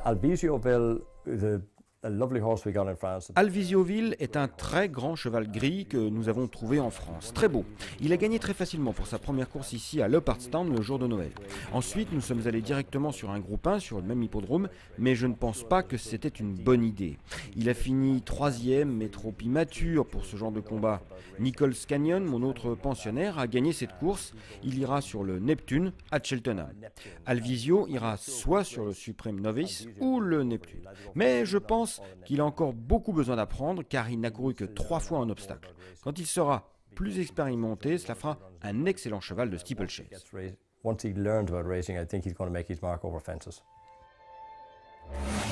Alvisioville est un très grand cheval gris que nous avons trouvé en France. Très beau. Il a gagné très facilement pour sa première course ici à Leopardstown le jour de Noël. Ensuite, nous sommes allés directement sur un groupe 1, sur le même hippodrome, mais je ne pense pas que c'était une bonne idée. Il a fini 3e, mais trop immature pour ce genre de combat. Nichols Canyon, mon autre pensionnaire, a gagné cette course. Il ira sur le Neptune à Cheltenham. Alvisio ira soit sur le Supreme Novice ou le Neptune. Mais je pense qu'il a encore beaucoup besoin d'apprendre car il n'a couru que 3 fois en obstacle. Quand il sera plus expérimenté, cela fera un excellent cheval de steeplechase. Once he learns about racing, I think he's going to make his mark over fences.